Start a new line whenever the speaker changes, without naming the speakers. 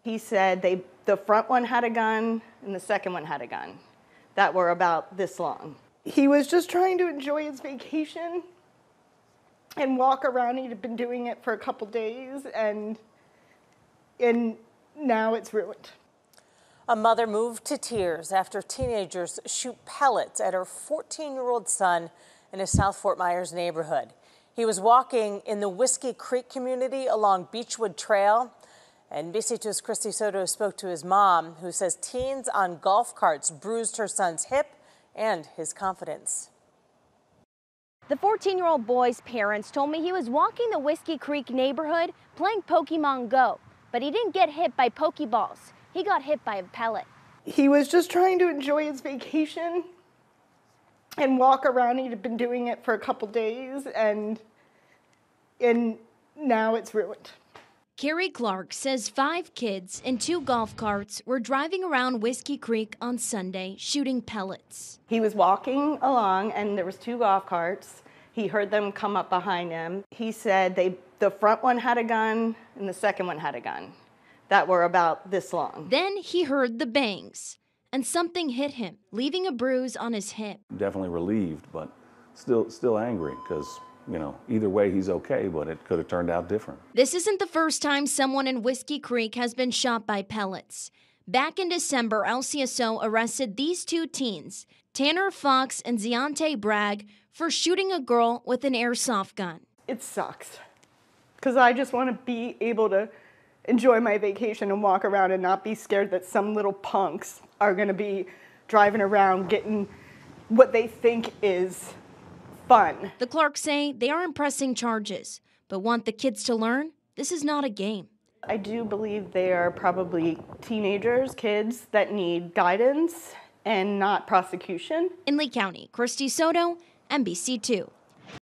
He said the front one had a gun and the second one had a gun that were about this long. He was just trying to enjoy his vacation and walk around. He'd been doing it for a couple days, and now it's ruined.
A mother moved to tears after teenagers shoot pellets at her 14-year-old son in a South Fort Myers neighborhood. He was walking in the Whiskey Creek community along Beechwood Trail. NBC2's Christy Soto spoke to his mom, who says teens on golf carts bruised her son's hip and his confidence.
The 14-year-old boy's parents told me he was walking the Whiskey Creek neighborhood playing Pokemon Go, but he didn't get hit by Pokeballs. He got hit by a pellet.
He was just trying to enjoy his vacation and walk around. He'd been doing it for a couple days, and now it's ruined.
Carrie Clark says 5 kids in 2 golf carts were driving around Whiskey Creek on Sunday shooting pellets.
He was walking along and there was 2 golf carts. He heard them come up behind him. He said the front one had a gun and the second one had a gun that were about this long.
Then he heard the bangs and something hit him, leaving a bruise on his hip.
Definitely relieved, but still angry because, you know, either way he's okay, but it could have turned out different.
This isn't the first time someone in Whiskey Creek has been shot by pellets. Back in December, LCSO arrested these 2 teens, Tanner Fox and Ziante Bragg, for shooting a girl with an airsoft gun.
It sucks because I just want to be able to enjoy my vacation and walk around and not be scared that some little punks are going to be driving around getting what they think is fun.
The Clarks say they aren't pressing charges, but want the kids to learn this is not a game.
I do believe they are probably teenagers, kids that need guidance and not prosecution.
In Lee County, Christy Soto, NBC2.